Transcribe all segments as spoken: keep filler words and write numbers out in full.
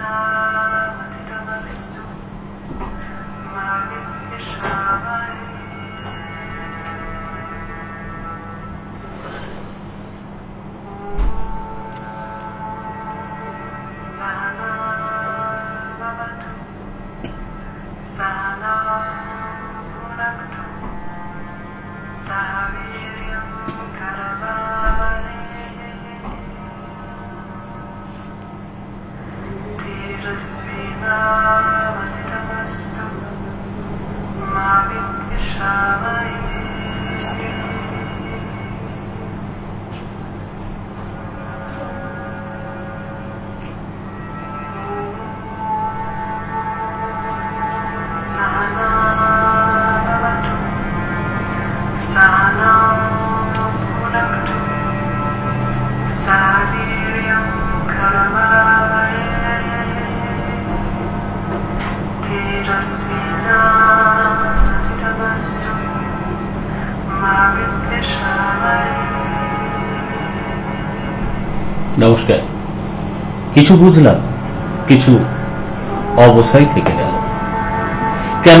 নমস্কার। কিছু বুঝলাম, কিছু অবস্থায় থেকে গেল। কেন,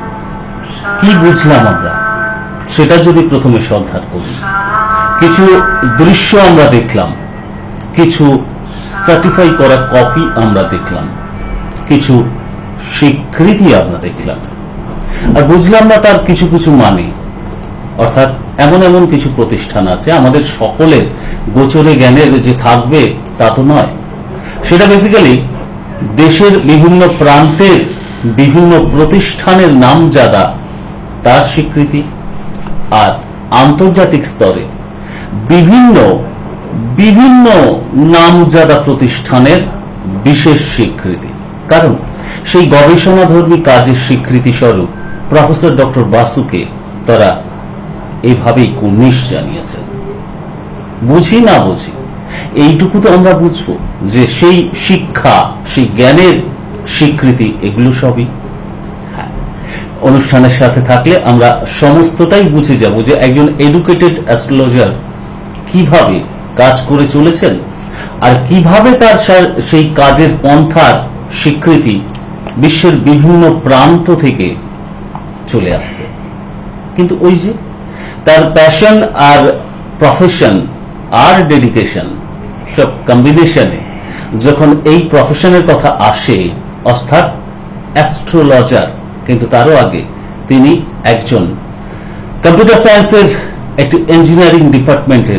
কি বুঝলাম আমরা সেটা যদি প্রথমে সন্ধান করি। কিছু দৃশ্য আমরা দেখলাম, কিছু সার্টিফাই করা কপি আমরা দেখলাম, কিছু স্বীকৃতি আমরা দেখলাম, আর বুঝলাম না তার কিছু কিছু মানে। অর্থাৎ এমন এমন কিছু প্রতিষ্ঠান আছে আমাদের সকলের গোচরে জ্ঞানের যে থাকবে তা তো নয়। সেটা বেসিক্যালি দেশের বিভিন্ন প্রান্তের বিভিন্ন প্রতিষ্ঠানের নামজাদা তার স্বীকৃতি, আর আন্তর্জাতিক স্তরে বিভিন্ন বিভিন্ন নামজাদা প্রতিষ্ঠানের বিশেষ স্বীকৃতি। কারণ সেই গবেষণাধর্মী কাজের স্বীকৃতি স্বরূপ প্রফেসর ডক্টর বাসুকে তারা এইভাবেই কুর্নিশ জানিয়েছেন। বুঝি না বুঝি, এইটুকু তো আমরা বুঝবো যে সেই শিক্ষা, সেই জ্ঞানের স্বীকৃতি, এগুলো সবই হ্যাঁ অনুষ্ঠানের সাথে থাকলে আমরা সমস্তটাই বুঝে যাব যে একজন এডুকেটেড অ্যাস্ট্রোলজার কিভাবে কাজ করে চলেছেন আর কিভাবে তার সেই কাজের পন্থার স্বীকৃতি বিশ্বের বিভিন্ন প্রান্ত থেকে চলে আসছে। কিন্তু ওই যে তার প্যাশন আর প্রফেশন আর ডেডিকেশন সব কম্বিনেশনে যখন এই প্রফেশনের কথা আসে, অর্থাৎ অ্যাস্ট্রোলজার, কিন্তু তারও আগে তিনি একজন কম্পিউটার সায়েন্সের একটি ইঞ্জিনিয়ারিং ডিপার্টমেন্টের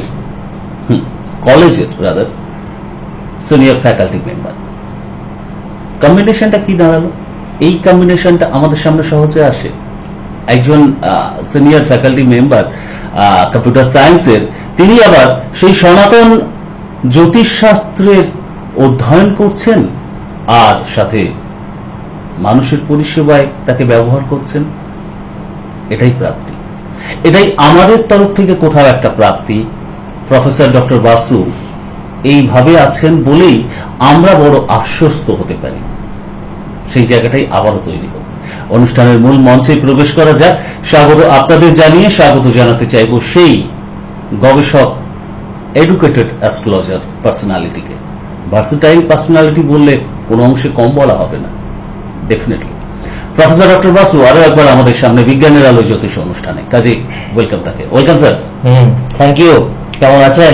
কলেজের রাদার সিনিয়র ফ্যাকাল্টি মেম্বার। কম্বিনেশনটা কি দাঁড়ালো? এই কম্বিনেশনটা আমাদের সামনে সহজে আসে। একজন সিনিয়র ফ্যাকাল্টি মেম্বার কম্পিউটার সায়েন্সের, তিনি আবার সেই সনাতন জ্যোতিষশাস্ত্রের অধ্যয়ন করছেন আর সাথে মানুষের পরিষেবায় তাকে ব্যবহার করছেন। এটাই প্রাপ্তি, এটাই আমাদের তরফ থেকে কোথাও একটা প্রাপ্তি। প্রফেসর ডক্টর বাসু এইভাবে আছেন বলেই আমরা বড় আশ্বস্ত হতে পারি। সেই জায়গাটাই আবারও তৈরি হোক। অনুষ্ঠানের মূল মঞ্চে প্রবেশ করা যাক। স্বাগত আপনাদের জানিয়ে স্বাগত জানাতে চাইব সেই গবেষক, এডুকেটেড অ্যাস্ট্রোলজার পার্সোনালিটিকে। ভার্সেটাইল পার্সোনালিটি বললে কোনো অংশে কম বলা হবে না, ডেফিনেটলি। প্রফেসর ডক্টর বাসু আরো একবার আমাদের সামনে বিজ্ঞানের আলো জ্যোতিষ অনুষ্ঠানে, কাজে ওয়েলকাম তাকে। Welcome sir. Hmm, thank you. কেমন আছেন?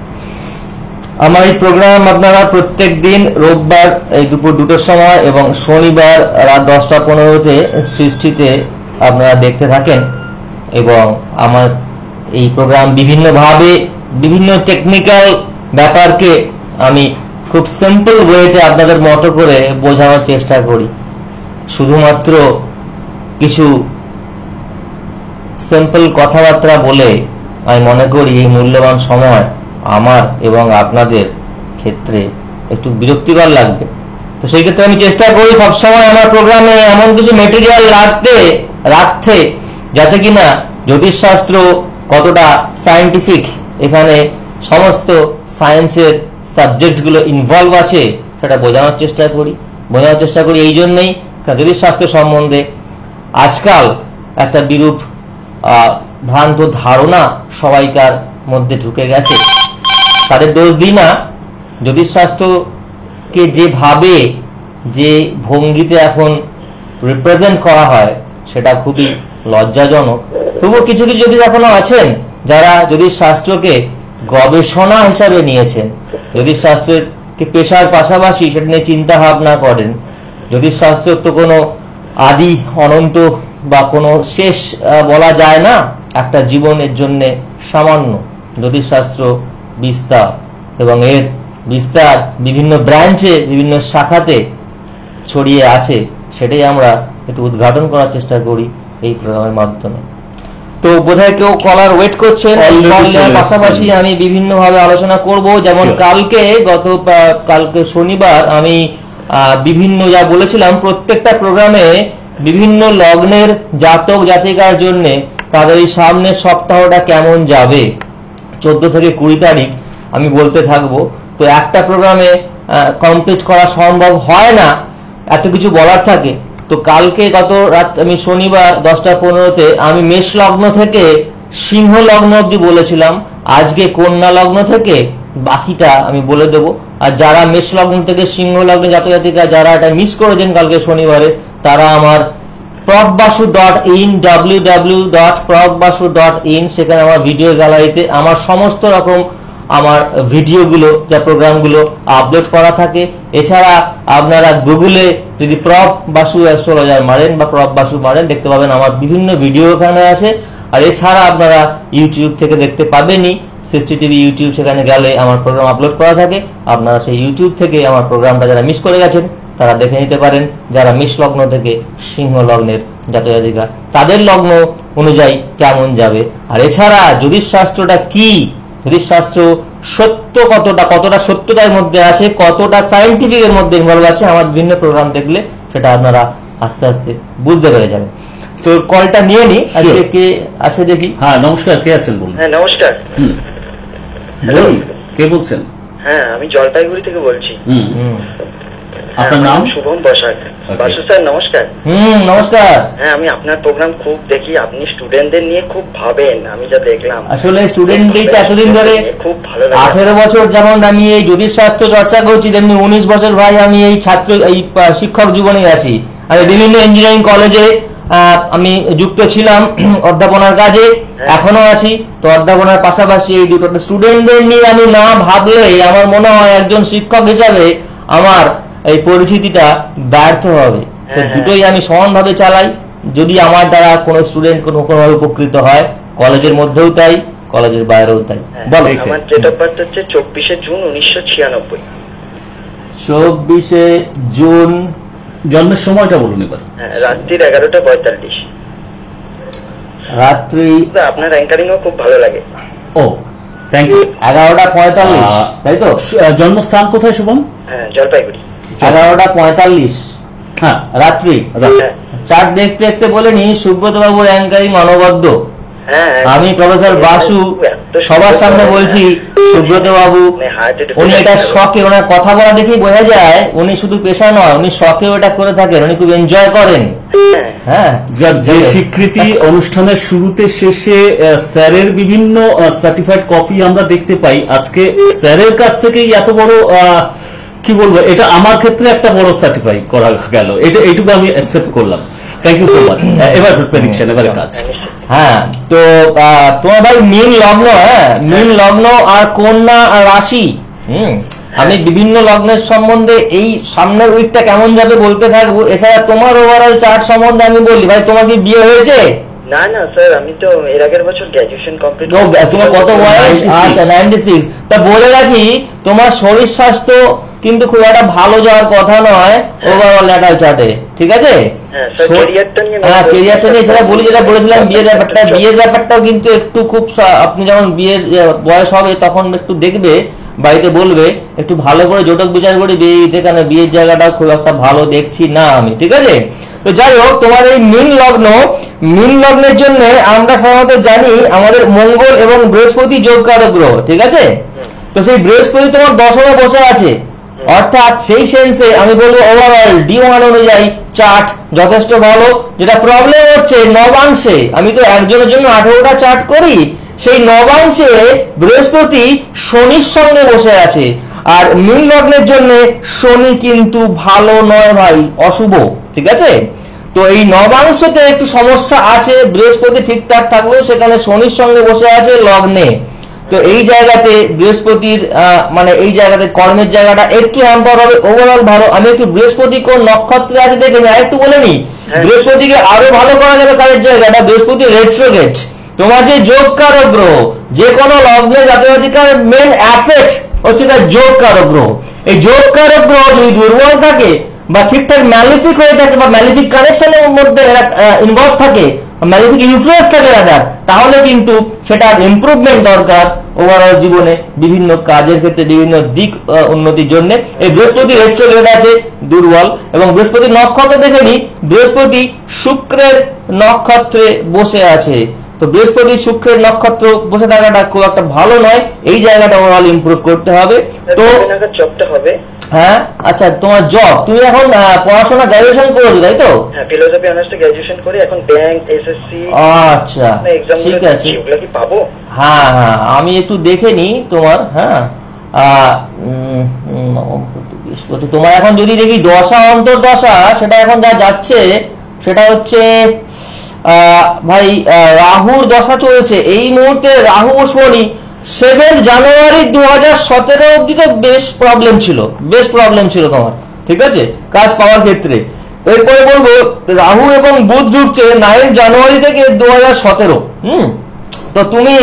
আমার এই প্রোগ্রাম আপনারা প্রত্যেক দিন রোববার এই দুপুর দুটোর সময় এবং শনিবার রাত দশটা পনেরোতে সৃষ্টিতে আপনারা দেখতে থাকেন। এবং আমার এই প্রোগ্রাম বিভিন্নভাবে বিভিন্ন টেকনিক্যাল ব্যাপারকে আমি খুব সিম্পল ওয়েতে আপনাদের মতো করে বোঝানোর চেষ্টা করি। শুধুমাত্র কিছু সিম্পল কথাবার্তা বলে আমি মনে করি এই মূল্যবান সময় আমার এবং আপনাদের ক্ষেত্রে একটু বিরক্তিকর লাগবে। তো সেই ক্ষেত্রে আমি চেষ্টা করি সবসময় আমার প্রোগ্রামে এমন কিছু মেটেরিয়াল রাখতে রাখতে যাতে কিনা জ্যোতিষশাস্ত্র কতটা সায়েন্টিফিক, এখানে সমস্ত সায়েন্সের সাবজেক্টগুলো ইনভলভ আছে সেটা বোঝানোর চেষ্টা করি বোঝানোর চেষ্টা করি এই জন্যেই জ্যোতিষশাস্ত্র সম্বন্ধে আজকাল একটা বিরূপ ভ্রান্ত ধারণা সবাইকার মধ্যে ঢুকে গেছে। তাদের দোষ দিই না। জ্যোতিষশাস্ত্রকে যেভাবে যে ভঙ্গিতে এখন রিপ্রেজেন্ট করা হয় সেটা খুবই লজ্জাজনক। তবুও কিছু কিছু জ্যোতিষ এখনো আছেন যারা জ্যোতিষ শাস্ত্রকে গবেষণা হিসাবে নিয়েছেন, জ্যোতিষ শাস্ত্রের পেশার পাশাপাশি সেটা নিয়ে চিন্তা ভাবনা করেন। জ্যোতিষ শাস্ত্রের তো কোনো আদি অনন্ত বা কোনো শেষ বলা যায় না, একটা জীবনের জন্য সামান্য। জ্যোতিষশাস্ত্র বিস্তার এবং এর বিস্তার বিভিন্ন ব্রাঞ্চে বিভিন্ন শাখাতে ছড়িয়ে আছে, সেটাই আমরা একটু উদ্ঘাটন করার চেষ্টা করি এই প্রোগ্রামের মাধ্যমে। তো বোধহয় কেউ কলার ওয়েট করছেন, পাশাপাশি আমি বিভিন্ন ভাবে আলোচনা করব। যেমন কালকে গত কালকে শনিবার আমি বিভিন্ন যা বলেছিলাম প্রত্যেকটা প্রোগ্রামে বিভিন্ন লগ্নের জাতক জাতিকার জন্য তাদের এই সামনের সপ্তাহটা কেমন যাবে চোদ্দ থেকে কুড়ি তারিখ আমি বলতে থাকবো। তো একটা প্রোগ্রামে কমপ্লিট করা সম্ভব হয় না, এত কিছু বলার থাকে। তো কালকে গত রাত আমি শনিবার দশটা পনেরোতে আমি মেষ লগ্ন থেকে সিংহ লগ্ন অব্দি বলেছিলাম, আজকে কন্যা লগ্ন থেকে বাকিটা আমি বলে দেবো। আর যারা মেষ লগ্ন থেকে সিংহ লগ্নে জাতক জাতিকা যারা এটা মিস করেছেন কালকে শনিবারে, তারা আমার prof Basu dot in W W dot prof Basu dot in সেখানে আমার ভিডিও গ্যালারিতে আমার সমস্ত রকম আমার ভিডিওগুলো যা প্রোগ্রামগুলো আপলোড করা থাকে। এছাড়া আপনারা গুগলে যদি প্রফ বাসু অ্যাস্ট্রোলজার মারেন বা প্রফ বাসু মারেন দেখতে পাবেন আমার বিভিন্ন ভিডিও ওখানে আছে। আর এছাড়া আপনারা ইউটিউব থেকে দেখতে পাবেনই, সৃষ্টি টিভি ইউটিউব, সেখানে গেলে আমার প্রোগ্রাম আপলোড করা থাকে। আপনারা সেই ইউটিউব থেকে আমার প্রোগ্রামটা যারা মিস করে গেছেন তারা দেখে নিতে পারেন। যারা মেষ লগ্ন থেকে সিংহ লগ্নের জাতক জাতিকা তাদের লগ্ন অনুযায়ী কেমন যাবে। আর এছাড়া জ্যোতিষ শাস্ত্রটা কি, জ্যোতিষ শাস্ত্র সত্য কতটা, কতটা সত্যতার মধ্যে আছে, কতটা সায়েন্টিফিক এর মধ্যে ইনভলভ আছে, আমার বিভিন্ন প্রোগ্রাম দেখলে সেটা আপনারা আস্তে আস্তে বুঝতে পেরে যাবেন। তো কলটা নিয়ে নি, আজকে কে আছে দেখি। হ্যাঁ নমস্কার, কে আছেন বলুন। হ্যাঁ নমস্কার। হুম বলুন, কে বলছেন? হ্যাঁ আমি জলপাইগুড়ি থেকে বলছি। হুম হুম আপনার নাম? শুভম বসাক। বাসু স্যার নমস্কার। হুম নমস্কার। হ্যাঁ আমি আপনার প্রোগ্রাম খুব দেখি, আপনি স্টুডেন্টদের নিয়ে খুব ভাবেন, আমি যা দেখলাম। আসলে স্টুডেন্টদের তো এতদিন ধরে খুব ভালো লাগে। আঠেরো বছর যেমন আমি এই জ্যোতিষ শাস্ত্র চর্চা করছি, তেমনি উনিশ বছর ভাই আমি এই ছাত্র এই শিক্ষক জীবনে আছি। আমি বিভিন্ন ইঞ্জিনিয়ারিং কলেজে আমি যুক্ত ছিলাম অধ্যাপনার কাজে, এখনো আছি। তো অধ্যাপনার পাশাপাশি এই দুটো স্টুডেন্টদের নিয়ে আমি না ভাবলে আমার মনে হয় একজন শিক্ষক হিসাবে আমার এই পরিচিতিটা ব্যর্থ হবে। তো দুটোই আমি সমানভাবে চালাই। যদি আমার দ্বারা কোনো স্টুডেন্ট কোনো কোনোভাবে উপকৃত হয়, কলেজের মধ্যেও তাই, কলেজের বাইরেও তাই। বলো। আমার ডেট অফ বার্থ হচ্ছে চব্বিশে জুন উনিশশো ছিয়ানব্বই। চব্বিশে জুন। জন্মের সময়টা বলুন এবার। রাত্রির এগারোটা পঁয়তাল্লিশ। রাত্রি। আপনার অ্যাঙ্কারিংও খুব ভালো লাগে। Oh thank you. এগারোটা পঁয়তাল্লিশ তাই তো? জন্মস্থান কোথায় শুভম? হ্যাঁ জলপাইগুড়ি। এগারোটা পঁয়তাল্লিশ হ্যাঁ রাত্রি। চার্ট দেখতে দেখতে বলেনি সুব্রত বাবুর অ্যাঙ্কারিং অনবদ্য। আমি প্রফেসর বাসু সবার সামনে বলছি সুব্রত বাবু উনি এটা শখে, ওনার কথা বলা দেখেই বোঝা যায় উনি শুধু পেশা নয়, উনি শখেও এটা করে থাকেন, উনি খুব এনজয় করেন। হ্যাঁ যার যে স্বীকৃতি অনুষ্ঠানের শুরুতে শেষে স্যারের বিভিন্ন সার্টিফাইড কপি আমরা দেখতে পাই, আজকে স্যারের কাছ থেকেই এত বড় কি বলবো, এটা আমার ক্ষেত্রে একটা বড় সার্টিফাই করা গেল, এটা এইটুকু আমি অ্যাকসেপ্ট করলাম। Thank you so much. এবার প্রেডিকশন, এবারে কাজ। হ্যাঁ তো তোমার ভাই মীন লগ্ন, হ্যাঁ মীন লগ্ন আর কন্যা আর রাশি। হুম আমি বিভিন্ন লগ্নের সম্বন্ধে এই সামনের উইকটা কেমন যাবে বলতে থাকবো। এছাড়া তোমার ওভারঅল চার্ট সম্বন্ধে আমি বলি। ভাই তোমার কি বিয়ে হয়েছে? না না স্যার, আমি তো এর আগের বছর গ্র্যাজুয়েশন কমপ্লিট। তোমার কত বয়স? আচ্ছা নাইনটি সিক্স। তা বলে রাখি তোমার শরীর স্বাস্থ্য কিন্তু খুব একটা ভালো যাওয়ার কথা নয় ওভারঅল ন্যাটাল চার্টে, ঠিক আছে? হ্যাঁ ক্যারিয়ারটা নিয়ে সেটা বলি, যেটা বলেছিলাম বিয়ের ব্যাপারটা। বিয়ের ব্যাপারটাও কিন্তু একটু খুব, আপনি যখন বিয়ের বয়স হবে তখন একটু দেখবে, বাড়িতে বলবে একটু ভালো করে জোটক বিচার করে বিয়ে দিতে, কারণ বিয়ের জায়গাটা খুব একটা ভালো দেখছি না আমি, ঠিক আছে? তো যাই হোক, তোমার এই মীন লগ্ন, মীন লগ্নের জন্য আমরা সাধারণত জানি আমাদের মঙ্গল এবং বৃহস্পতি যোগকারক গ্রহ, ঠিক আছে? তো সেই বৃহস্পতি তোমার দশমে বসে আছে, অর্থাৎ সেই সেন্সে আমি বলবো ওভারঅল ডি ওয়ান অনুযায়ী চার্ট যথেষ্ট ভালো। যেটা প্রবলেম হচ্ছে নবাংশে, আমি তো একজনের জন্য আঠারোটা চার্ট করি, সেই নবাংশে বৃহস্পতি শনির সঙ্গে বসে আছে। আর মীন লগ্নের জন্য শনি কিন্তু ভালো নয় ভাই, অশুভ, ঠিক আছে। তো এই নবাংশতে একটু সমস্যা আছে, বৃহস্পতি ঠিকঠাক থাকলেও সেখানে শনির সঙ্গে বসে আছে লগ্নে। তো এই জায়গাতে বৃহস্পতির মানে এই জায়গাতে কর্মের জায়গাটা একটু হ্যাম্পার হবে। ওভারঅল ভালো। আমি একটু বৃহস্পতি কোন নক্ষত্রে আছে দেখে নি, আরেকটু বলে নি। বৃহস্পতিকে আরো ভালো করা যাবে কাজের জায়গাটা, বৃহস্পতি রেট্রোগেট। তোমার যে যোগ কারক গ্রহ, যে কোনো লগ্নে জাতজাতিকার মেন অ্যাসেট হচ্ছে তার যোগ কারক গ্রহ। এই যোগ কারক গ্রহ যদি দুর্বল থাকে বা ঠিকঠাক ম্যালিফিক হয়ে থাকে বা ম্যালিফিক কানেকশনের মধ্যে ইনভলভ থাকে, ম্যালিফিক ইনফ্লুয়েন্স থাকে রাদার, তাহলে কিন্তু সেটা ইমপ্রুভমেন্ট দরকার ওভারঅল জীবনে বিভিন্ন কাজের ক্ষেত্রে বিভিন্ন দিক উন্নতির জন্য। এই বৃহস্পতি রেট্রোগ্রেড আছে, দুর্বল। এবং বৃহস্পতি নক্ষত্র দেখে নি, বৃহস্পতি শুক্রের নক্ষত্রে বসে আছে। তো বৃহস্পতি শুক্রের নক্ষত্র বসে থাকাটা খুব একটা ভালো নয়, এই জায়গাটা ওভারঅল ইমপ্রুভ করতে হবে। তো জবটা হবে। হ্যাঁ, আচ্ছা, তোমার জব, তুমি এখন পড়াশোনা গ্রাজুয়েশন করেছো তাই তো? হ্যাঁ, ফিলোসফি অনার্সে গ্রাজুয়েশন করে এখন ব্যাংক, এসএসসি, আচ্ছা ঠিক আছে, এগুলো কি পাবো? হ্যাঁ হ্যাঁ, আমি একটু দেখে নি তোমার। হ্যাঁ, বৃহস্পতি তোমার এখন যদি দেখি দশা অন্তর্দশা, সেটা এখন যা যাচ্ছে সেটা হচ্ছে ভাই রাহুর দশা চলছে এই মুহূর্তে। রাহু ও শনি সেভেন জানুয়ারি দু হাজার সতেরো অব্দি তো বেশ প্রবলেম ছিল, বেশ প্রবলেম ছিল তোমার, ঠিক আছে, কাজ পাওয়ার ক্ষেত্রে। এরপরে বলবো রাহু এবং বুধ ঢুকছে নাইন জানুয়ারি থেকে দু হাজার সতেরো। হম তো তুমি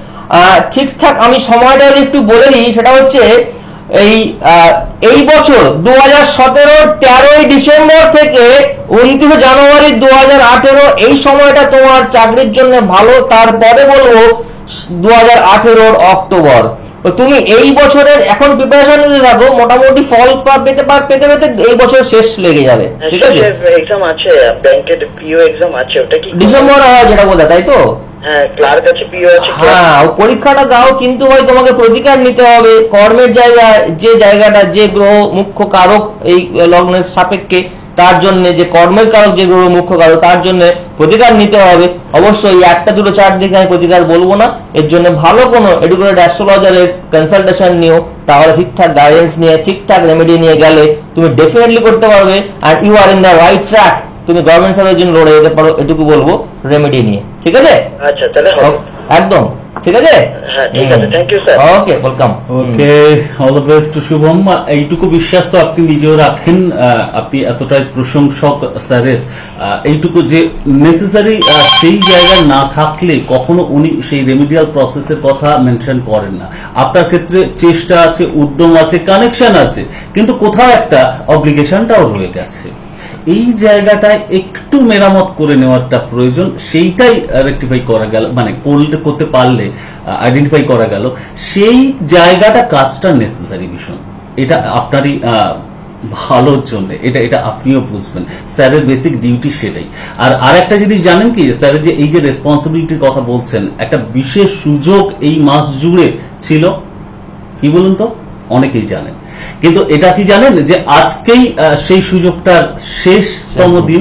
ঠিকঠাক, আমি সময়টা একটু বলে দিই, সেটা হচ্ছে এই এই বছর দু হাজার সতেরো তেরোই ডিসেম্বর থেকে উনত্রিশে জানুয়ারি দু হাজার আঠেরো এই সময়টা তোমার চাকরির জন্য ভালো। তারপরে বলবো দু হাজার আঠেরোর অক্টোবর। তো তুমি এই বছরের এখন প্রিপারেশন নিতে থাকো, মোটামুটি ফল পেতে পেতে পেতে এই বছর শেষ লেগে যাবে, ঠিক আছে। এক্সাম আছে, ব্যাংকের পিও এক্সাম আছে, ওটা কি ডিসেম্বর হয় যেটা বলতে, তাই তো? হ্যাঁ, ক্লার্ক আছে, পিও আছে। হ্যাঁ, পরীক্ষাটা দাও, কিন্তু ভাই তোমাকে প্রতিকার নিতে হবে। কর্মের জায়গায় যে জায়গাটা, যে গ্রহ মুখ্য কারক এই লগ্নের সাপেক্ষে, তার জন্য যে কর্মের কারক যে গ্রহ মুখ্য কারক, তার জন্য প্রতিকার নিতে হবে। অবশ্যই একটা দুটো চার্ট দেখে আমি প্রতিকার বলবো না, এর জন্য ভালো কোনো এডুকেটেড অ্যাস্ট্রোলজারের কনসালটেশন নিও, তাহলে ঠিকঠাক গাইডেন্স নিয়ে ঠিকঠাক রেমেডি নিয়ে গেলে তুমি ডেফিনেটলি করতে পারবে। আর you are in the right track, তুমি গভর্নমেন্ট সার্ভিসের জন্য লড়ে যেতে পারো, এটুকু বলবো রেমেডি নিয়ে, ঠিক আছে? আচ্ছা, তাহলে একদম ঠিক আছে। হ্যাঁ, ঠিক আছে, thank you sir. Okay, welcome. Okay, all the best Shubham. এইটুকু বিশ্বাস তো আপনি নিজেও রাখেন, আপনি এতটাই প্রশংসক স্যারের। এইটুকু যে নেসেসারি সেই জায়গায় না থাকলে কখনো উনি সেই রেমিডিয়াল প্রসেসের কথা মেনশন করেন না। আপনার ক্ষেত্রে চেষ্টা আছে, উদ্যম আছে, কানেকশন আছে, কিন্তু কোথাও একটা অব্লিগেশনটাও রয়ে গেছে। এই জায়গাটায় একটু মেরামত করে নেওয়াটা প্রয়োজন, সেইটাই রেকটিফাই করা গেল, মানে করতে পারলে আইডেন্টিফাই করা গেল, সেই জায়গাটা কাজটা নেসেসারি ভীষণ। এটা আপনারই ভালোর জন্য, এটা এটা আপনিও বুঝবেন। স্যারের বেসিক ডিউটি সেটাই। আর আরেকটা জিনিস জানেন কি, স্যারের যে এই যে রেসপন্সিবিলিটির কথা বলছেন, একটা বিশেষ সুযোগ এই মাস জুড়ে ছিল, কি বলুন তো? অনেকেই জানেন, কিন্তু এটা কি জানেন যে আজকেই সেই সুযোগটার শেষতম দিন।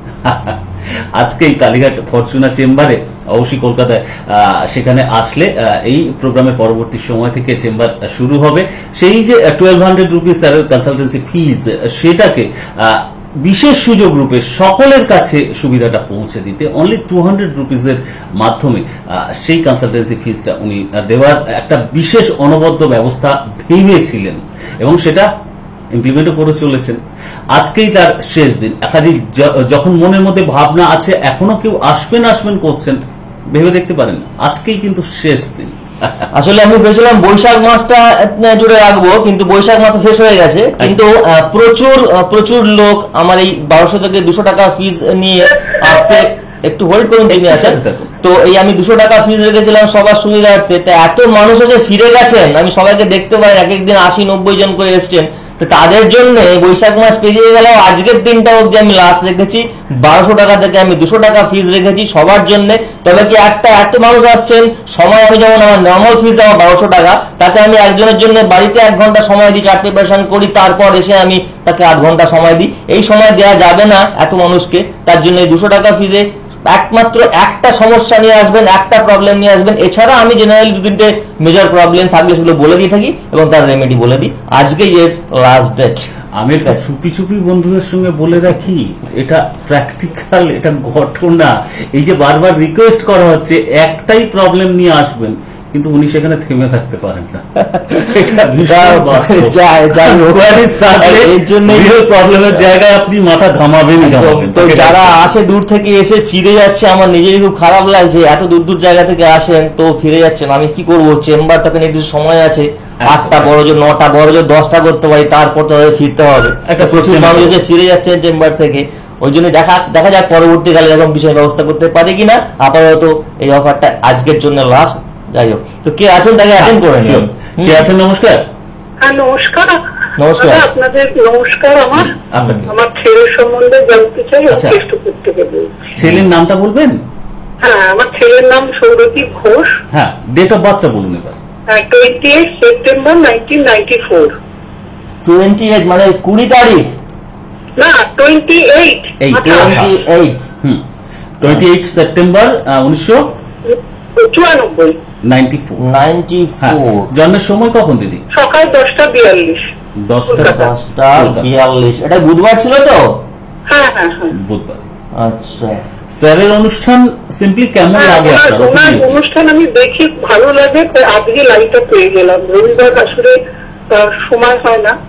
আজকেই কালীঘাট ফরচুনা চেম্বারে, অবশ্যই কলকাতায়, সেখানে আসলে এই প্রোগ্রামের পরবর্তী সময় থেকে চেম্বার শুরু হবে। সেই যে টুয়েলভ হান্ড্রেড রুপিস স্যারের কনসালটেন্সি ফিজ, সেটাকে বিশেষ সুযোগ রূপে সকলের কাছে সুবিধাটা পৌঁছে দিতে অনলি টু হান্ড্রেড রুপিসের মাধ্যমে সেই কনসালটেন্সি ফিজটা উনি দেওয়ার একটা বিশেষ অনবদ্য ব্যবস্থা ভেবেছিলেন এবং সেটা ইমপ্লিমেন্টও করে চলেছেন। আজকেই তার শেষ দিন। কাজে যখন মনের মধ্যে ভাবনা আছে এখনো কেউ আসবেন আসবেন করছেন, ভেবে দেখতে পারেন আজকেই কিন্তু শেষ দিন। আসলে আমি ভেবেছিলাম বৈশাখ মাসটা জুড়ে রাখবো, কিন্তু বৈশাখ মাস শেষ হয়ে গেছে। কিন্তু প্রচুর প্রচুর লোক আমার এই বারোশো থেকে দুশো টাকা ফিজ নিয়ে আসতে, একটু হোল্ড করুন তিনি আসেন। তো এই আমি দুশো টাকা ফিজ রেখেছিলাম সবার সুবিধার্থে, এত মানুষ এসে ফিরে গেছেন, আমি সবাইকে দেখতে পাই এক একদিন আশি নব্বই জন করে এসছেন। তো তাদের জন্য বৈশাখ মাস পেরিয়ে গেলেও আজকের দিনটা অব্দি আমি লাস্ট রেখেছি, বারোশো টাকা থেকে আমি দুশো টাকা ফিজ রেখেছি সবার জন্য। তবে কি একটা এত মানুষ আসছেন, সময় আমি যেমন আমার নর্মাল ফিজ দেওয়া বারোশো টাকা, তাতে আমি একজনের জন্য বাড়িতে এক ঘন্টা সময় দিই, চার প্রিপারেশন করি, তারপর এসে আমি তাকে আধ ঘন্টা সময় দিই। এই সময় দেওয়া যাবে না এত মানুষকে, তার জন্য এই দুশো টাকা ফিজে একমাত্র একটা সমস্যা নিয়ে আসবেন, একটা প্রবলেম নিয়ে আসবেন। এছাড়া আমি জেনারেলি দু তিনটে মেজর প্রবলেম থাকলে সেগুলো বলে দিয়ে থাকি এবং তার রেমেডি বলে দিই। আজকে যে লাস্ট ডেট, আমি একটা চুপি চুপি বন্ধুদের সঙ্গে বলে রাখি, এটা প্র্যাকটিক্যাল, এটা ঘটনা। এই যে বারবার রিকোয়েস্ট করা হচ্ছে একটাই প্রবলেম নিয়ে আসবেন, কিন্তু উনি সেখানে থেমে থাকতে পারেন না। এটা বিশাল বাস্তব। এর জন্য প্রবলেমের জায়গায় আপনি মাথা ঘামাবেনই ঘামাবেন। তো যারা আসে দূর থেকে এসে ফিরে যাচ্ছে, আমার নিজেরই খুব খারাপ লাগছে, এত দূর দূর জায়গা থেকে আসেন তো ফিরে যাচ্ছেন। আমি কি করবো, চেম্বারটাতে নির্দিষ্ট সময় আছে, আটটা বড় জোর, নটা বড় জোর, দশটা করতে পারি, তারপর তো ফিরতে হবে। একটা মানুষ এসে ফিরে যাচ্ছেন চেম্বার থেকে, ওই জন্য দেখা দেখা যাক পরবর্তীকালে এরকম বিষয় ব্যবস্থা করতে পারি কিনা। আপাতত এই অফারটা আজকের জন্য লাস্ট। যাই হোক, তো কে আছেন তাকে অ্যাটেন্ড করে নিন। কে আছেন? নমস্কার। হ্যাঁ নমস্কার। নমস্কার। আপনাদের নমস্কার। আমার আপনাকে আমার ছেলের সম্বন্ধে জানতে চাই। আচ্ছা। কেষ্টপুর থেকে বলছি। ছেলের নামটা বলবেন? হ্যাঁ, আমার ছেলের নাম সৌরদীপ ঘোষ। হ্যাঁ, ডেট অফ বার্থটা বলুন এবার। Twenty eight September nineteen ninety four. Twenty eight মানে কুড়ি তারিখ? না, টোয়েন্টি এইট। এই twenty eight hmm twenty eight September উনিশশো চুরানব্বই। Ninety four. Ninety four. জন্মের সময় কখন দিদি? সকাল দশটা বিয়াল্লিশ। দশটা দশটা বিয়াল্লিশ। এটা বুধবার ছিল তো? হ্যাঁ হ্যাঁ হ্যাঁ। বুধবার। আচ্ছা, স্যারের অনুষ্ঠান সিম্পলি কেমন হ্যাঁ, লাগে ওনার- আপনার? ওনার opinion? অনুষ্ঠান আমি দেখি, ভালো লাগে। তো আজকে লাইনটা পেয়ে গেলাম। রবিবার আসলে আহ, সময় হয় না।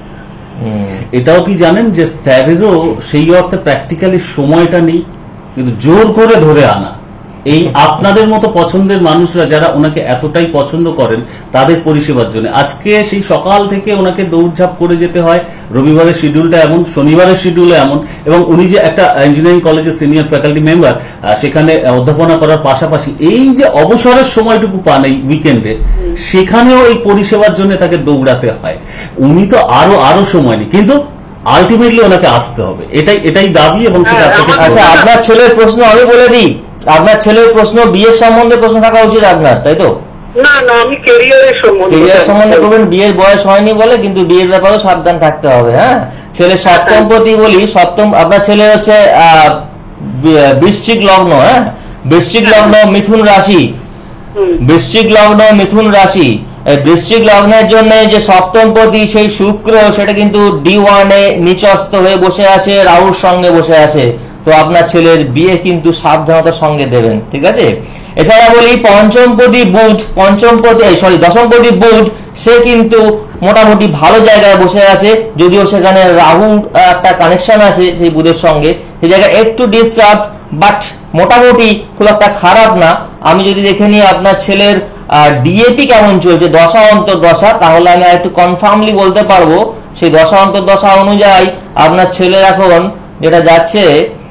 এটাও কি জানেন যে স্যারেরও সেই অর্থে প্র্যাকটিক্যালি সময়টা নেই, কিন্তু জোর করে ধরে আনা এই আপনাদের মতো পছন্দের মানুষরা যারা ওনাকে এতটাই পছন্দ করেন তাদের পরিষেবার জন্য আজকে সেই সকাল থেকে ওনাকে দৌড়ঝাঁপ করে যেতে হয়। রবিবারের শিডিউলটা এমন, শনিবারের শিডিউল এমন, এবং উনি যে একটা ইঞ্জিনিয়ারিং কলেজের সিনিয়র ফ্যাকাল্টি মেম্বার, সেখানে অধ্যাপনা করার পাশাপাশি এই যে অবসরের সময়টুকু পান এই উইকেন্ডে, সেখানেও এই পরিষেবার জন্য তাকে দৌড়াতে হয়। উনি তো আরো আরো সময় নেই, কিন্তু আলটিমেটলি ওনাকে আসতে হবে, এটাই এটাই দাবি। এবং সেটা হ্যাঁ, আপনাকে আচ্ছা, আপনার ছেলের প্রশ্ন আমি বলে দিই। আপনার ছেলের প্রশ্ন বিয়ের সম্বন্ধে প্রশ্ন থাকা উচিত আপনার, তাই তো? না না, আমি ক্যারিয়ারের সম্বন্ধে কেরিয়ার সম্বন্ধে করবেন। বিয়ের বয়স হয়নি বলে, কিন্তু বিয়ের ব্যাপারেও সাবধান থাকতে হবে। হ্যাঁ, ছেলের সপ্তম প্রতি বলি, সপ্তম আপনার ছেলে হচ্ছে আহ বৃশ্চিক লগ্ন। হ্যাঁ, বৃশ্চিক লগ্ন, মিথুন রাশি। বৃশ্চিক লগ্ন, মিথুন রাশি। বৃশ্চিক লগ্নের জন্য যে সপ্তম প্রতি সেই শুক্র, সেটা কিন্তু ডি ওয়ানে নিচস্থ হয়ে বসে আছে, রাহুর সঙ্গে বসে আছে। তো আপনার ছেলের বিয়ে কিন্তু সাবধানতার সঙ্গে দেবেন, ঠিক আছে? এছাড়া বলি পঞ্চমপতি বুধ, পঞ্চমপতি সরি দশমপতি বুধ, সে কিন্তু মোটামুটি ভালো জায়গায় বসে আছে, যদিও সেখানে রাহুর একটা কানেকশন আছে সেই বুধের সঙ্গে, সেই জায়গায় একটু ডিস্টার্ব, বাট মোটামুটি খুব একটা খারাপ না। আমি যদি দেখে নিই আপনার ছেলের ডিএপি কেমন চলছে, দশা অন্তর দশা, তাহলে আমি একটু কনফার্মলি বলতে পারবো সেই দশা অন্তর দশা অনুযায়ী আপনার ছেলের এখন যেটা যাচ্ছে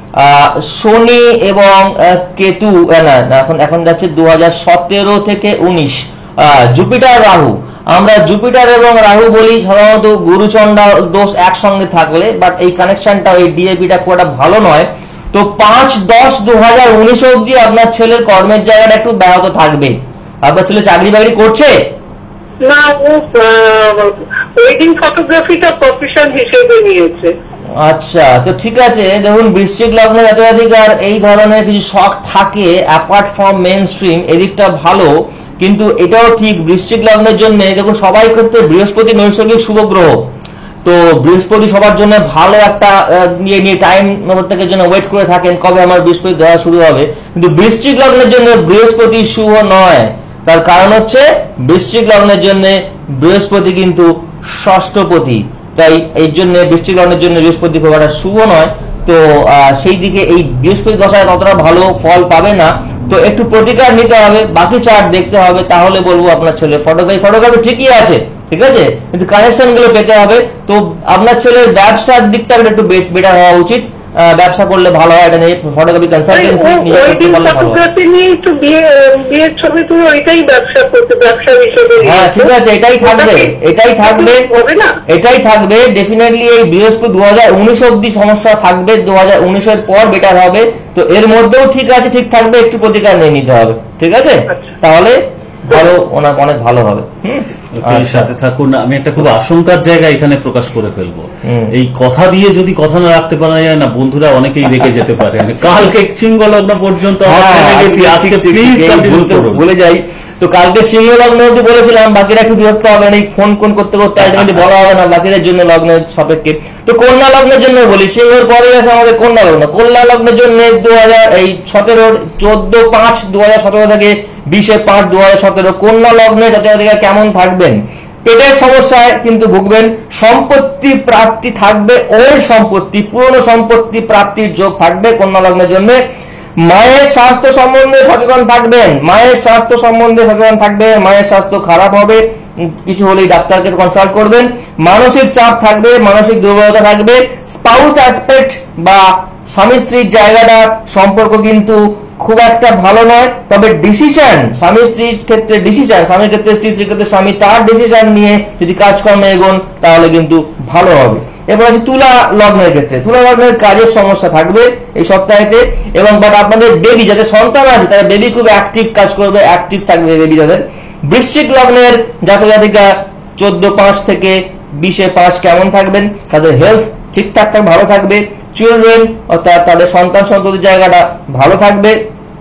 শনি এবং কেতু, না এখন এখন যাচ্ছে দু হাজার সতেরো থেকে উনিশ জুপিটার রাহু। আমরা জুপিটার এবং রাহু বলি সাধারণত গুরুচণ্ডা দোষ একসঙ্গে থাকলে, বাট এই কানেকশনটা এই ডিএপিটা খুব একটা ভালো নয়। তো পাঁচ দশ দু হাজার উনিশ অব্দি আপনার ছেলের কর্মের জায়গাটা একটু ব্যাহত থাকবে। আপনার ছেলে চাকরি বাকরি করছে? না, ও ওয়েডিং ফটোগ্রাফিটা প্রফেশন হিসেবে নিয়েছে। আচ্ছা, তো ঠিক আছে। দেখুন, বৃশ্চিক লগ্নের অধিকার এই ধরনের কিছু শখ থাকে অ্যাপার্ট ফ্রম মেইন স্ট্রিম, এদিকটা ভালো। কিন্তু এটাও ঠিক, বৃশ্চিক লগ্নের জন্য দেখুন সবাই ক্ষেত্রে বৃহস্পতি নৈসর্গিক শুভ গ্রহ, তো বৃহস্পতি সবার জন্য ভালো একটা নিয়ে নিয়ে টাইম প্রত্যেকের জন্য ওয়েট করে থাকেন কবে আমার বৃহস্পতি দেওয়া শুরু হবে। কিন্তু বৃশ্চিক লগ্নের জন্য বৃহস্পতি শুভ নয়। তার কারণ হচ্ছে বৃশ্চিক লগ্নের জন্য বৃহস্পতি কিন্তু ষষ্ঠপতি, তাই এই জন্য বৃশ্চিক লগ্নের জন্য বৃহস্পতি খুব একটা শুভ নয়। তো সেই দিকে এই বৃহস্পতি দশায় ততটা ভালো ফল পাবে না। তো একটু প্রতিকার নিতে হবে, বাকি চার্ট দেখতে হবে, তাহলে বলবো আপনার ছেলে ফটোগ্রাফি ফটোগ্রাফি ঠিকই আছে, ঠিক আছে, কিন্তু কানেকশন গুলো পেতে হবে। তো আপনার ছেলের ব্যবসার দিকটা একটু বেটার হওয়া উচিত, ব্যবসা করলে ভালো হয়। এটা নিয়ে ফটোগ্রাফি কনসালটেন্সি নিয়ে করতে পারলে ভালো হয়। একটু বিয়ে বিয়ের ছবি তো ওইটাই ব্যবসা করতে, ব্যবসা হিসেবে। হ্যাঁ, ঠিক আছে, এটাই থাকবে, এটাই থাকবে, হবে না, এটাই থাকবে ডেফিনেটলি। এই বৃহস্পতি দু হাজার উনিশ অব্দি সমস্যা থাকবে, দু হাজার উনিশের পর বেটার হবে। তো এর মধ্যেও ঠিক আছে, ঠিক থাকবে, একটু প্রতিকার নিয়ে নিতে হবে, ঠিক আছে? তাহলে ভালো, ওনার অনেক ভালো হবে। Okay, সাথে থাকুন। আমি একটা খুব আশঙ্কার জায়গা এখানে প্রকাশ করে ফেলবো, এই কথা দিয়ে যদি কথা না রাখতে পারা যায় না, বন্ধুরা অনেকেই রেখে যেতে পারে। কালকে সিংহ লগ্ন পর্যন্ত আজকে প্লিজ কন্টিনিউ করুন। বলে যাই তো কালকে সিংহ লগ্ন অব্দি বলেছিলাম, বাকিরা একটু বিরক্ত হবে না, ফোন কোন করতে করতে আলটিমেটলি বলা হবে না বাকিদের জন্য লগ্নের সাপেক্ষে। তো কন্যা লগ্নের জন্য বলি, সিংহের পরে আছে আমাদের কন্যা লগ্ন। কন্যা লগ্নের জন্য দু হাজার এই সতেরোর চোদ্দ পাঁচ দু হাজার সতেরো থেকে বিশে পাঁচ দু হাজার সতেরো কন্যা লগ্নে জাতক-জাতিকা কেমন থাকবেন? পেটের সমস্যায় কিন্তু ভুগবেন, সম্পত্তি প্রাপ্তি থাকবে, ওল্ড সম্পত্তি পুরনো সম্পত্তি প্রাপ্তির যোগ থাকবে কন্যা লগ্নের জন্য। মায়ের স্বাস্থ্য সম্বন্ধে সচেতন থাকবেন, মায়ের স্বাস্থ্য সম্বন্ধে সচেতন থাকবে, মায়ের স্বাস্থ্য খারাপ হবে, কিছু হলেই ডাক্তারকে কনসাল্ট করবেন। মানসিক চাপ থাকবে, মানসিক দুর্বলতা থাকবে। স্পাউস অ্যাসপেক্ট বা স্বামী স্ত্রীর জায়গাটা সম্পর্ক কিন্তু খুব একটা ভালো নয়, তবে ডিসিশন স্বামী স্ত্রীর ক্ষেত্রে ডিসিশন, স্বামীর ক্ষেত্রে স্ত্রীর ক্ষেত্রে স্বামী তার ডিসিশন নিয়ে যদি কাজকর্মে এগোন তাহলে কিন্তু ভালো হবে। এবার আছে তুলা লগ্নের ক্ষেত্রে, তুলা লগ্নের কাজের সমস্যা থাকবে এই সপ্তাহেতে, এবং বাট আপনাদের বেবি যাদের সন্তান আছে তারা বেবি খুব অ্যাক্টিভ কাজ করবে, অ্যাক্টিভ থাকবে বেবি যাদের। বৃশ্চিক লগ্নের জাতক জাতিকা চোদ্দ পাঁচ থেকে বিশে পাঁচ কেমন থাকবেন? তাদের হেলথ ঠিকঠাক থাক ভালো থাকবে, চিলড্রেন অর্থাৎ তাদের সন্তান সন্ততির জায়গাটা ভালো থাকবে,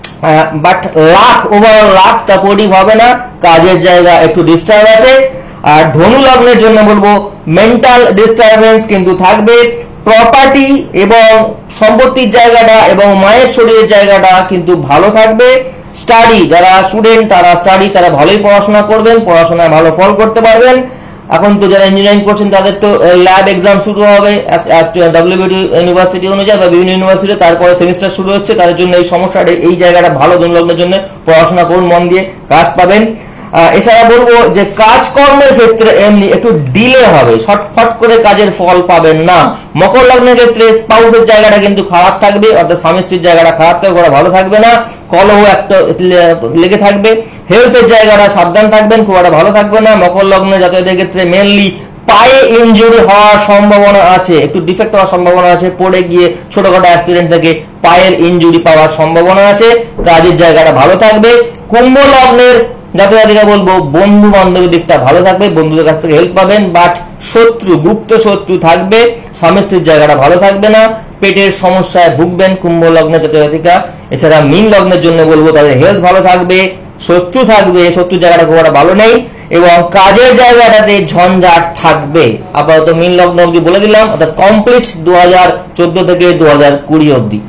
but luck overall luck supportive হবে না, কাজের জায়গা একটু ডিস্টার্ব আছে। আর ধনু লগ্নের জন্য বলবো মেন্টাল ডিস্টারবেন্স কিন্তু থাকবে, প্রপার্টি এবং সম্পত্তির জায়গাটা এবং মায়ের শরীরের জায়গাটা কিন্তু ভালো থাকবে। স্টাডি যারা স্টুডেন্ট তারা স্টাডি তারা ভালোই পড়াশোনা করবেন, পড়াশোনায় ভালো ফল করতে পারবেন। এখন তো যারা ইঞ্জিনিয়ারিং করছেন তাদের তো ল্যাব এক্সাম শুরু হবে ডব্লিউবিটি ইউনিভার্সিটি অনুযায়ী বা বিভিন্ন ইউনিভার্সিটি, তারপরে সেমিস্টার শুরু হচ্ছে, তাদের জন্য এই সমস্যাটা এই জায়গাটা ভালো, ধনু লগ্নের জন্য পড়াশোনা করুন মন দিয়ে, কাজ পাবেন। এছাড়া বলবো যে কাজকর্মের ক্ষেত্রে এমনি একটু ডিলে হবে, শর্টফট করে কাজের ফল পাবেন না। মকর লগ্নের ক্ষেত্রে স্পাউসের জায়গাটা কিন্তু খারাপ থাকবে, অর্থাৎ স্বামী স্ত্রীর জায়গাটা খারাপ থাকবে, ওরা ভালো থাকবে না, কলহ একটা লেগে থাকবে। হেলথের জায়গাটা সাবধান থাকবেন, খুব একটা ভালো থাকবে না। মকর লগ্নের জাতকদের ক্ষেত্রে মেনলি পায়ে ইনজুরি হওয়ার সম্ভাবনা আছে, একটু ডিফেক্ট হওয়ার সম্ভাবনা আছে, পড়ে গিয়ে ছোটখাটো অ্যাক্সিডেন্ট থেকে পায়ের ইনজুরি পাওয়ার সম্ভাবনা আছে, কাজের জায়গাটা ভালো থাকবে। কুম্ভ লগ্নের জাতক-জাতিকা বলবো বন্ধু বান্ধবের দিকটা ভালো থাকবে, বন্ধুদের কাছ থেকে হেল্প পাবেন, বাট শত্রু গুপ্ত শত্রু থাকবে, স্বামী স্ত্রীর জায়গাটা ভালো থাকবে না, পেটের সমস্যায় ভুগবেন কুম্ভ লগ্নের জাতক-জাতিকা। এছাড়া মীন লগ্নের জন্য বলবো তাদের হেলথ ভালো থাকবে, শত্রু থাকবে, শত্রুর জায়গাটা খুব একটা ভালো নেই, এবং কাজের জায়গাটাতে ঝঞ্ঝাট থাকবে। আপাতত মীন লগ্ন অব্দি বলে দিলাম, অর্থাৎ কমপ্লিট দু হাজার চোদ্দ থেকে দু হাজার কুড়ি অব্দি,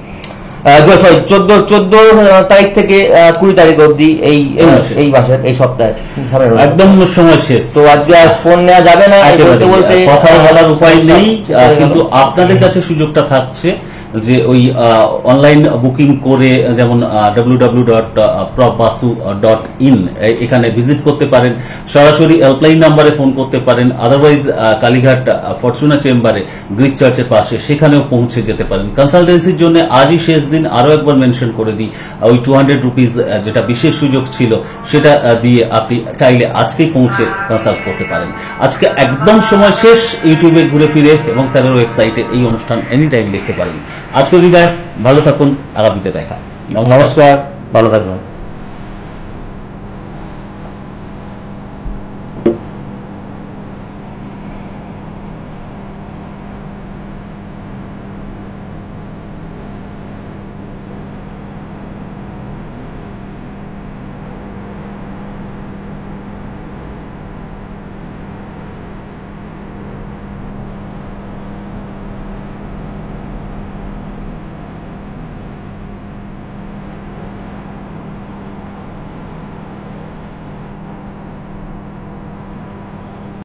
সরি চোদ্দ চোদ্দ তারিখ থেকে কুড়ি তারিখ অব্দি এই এই মাসের এই সপ্তাহে একদম সময় শেষ। তো আজকে আর ফোন নেওয়া যাবে না, বলতে বলতে কথা বলার উপায় নেই, কিন্তু আপনাদের কাছে সুযোগটা থাকছে যে ওই অনলাইন বুকিং করে যেমন W W W dot prof Basu dot in এখানে ভিজিট করতে পারেন, সরাসরি হেল্পলাইন নাম্বারে ফোন করতে পারেন, আদারওয়াইজ কালীঘাট ফরচুনা চেম্বারে গ্রিক চার্চের পাশে সেখানেও পৌঁছে যেতে পারেন। কনসালটেন্সির জন্য আজই শেষ দিন, আরও একবার মেনশন করে দিই, ওই টু হান্ড্রেড রুপিস যেটা বিশেষ সুযোগ ছিল সেটা দিয়ে আপনি চাইলে আজকেই পৌঁছে কনসাল্ট করতে পারেন। আজকে একদম সময় শেষ, ইউটিউবে ঘুরে ফিরে এবং স্যারের ওয়েবসাইটে এই অনুষ্ঠান এনি টাইম দেখতে পারেন। আজকের বিদায়, ভালো থাকুন, আগামীতে দেখা, নমস্কার, ভালো থাকবেন।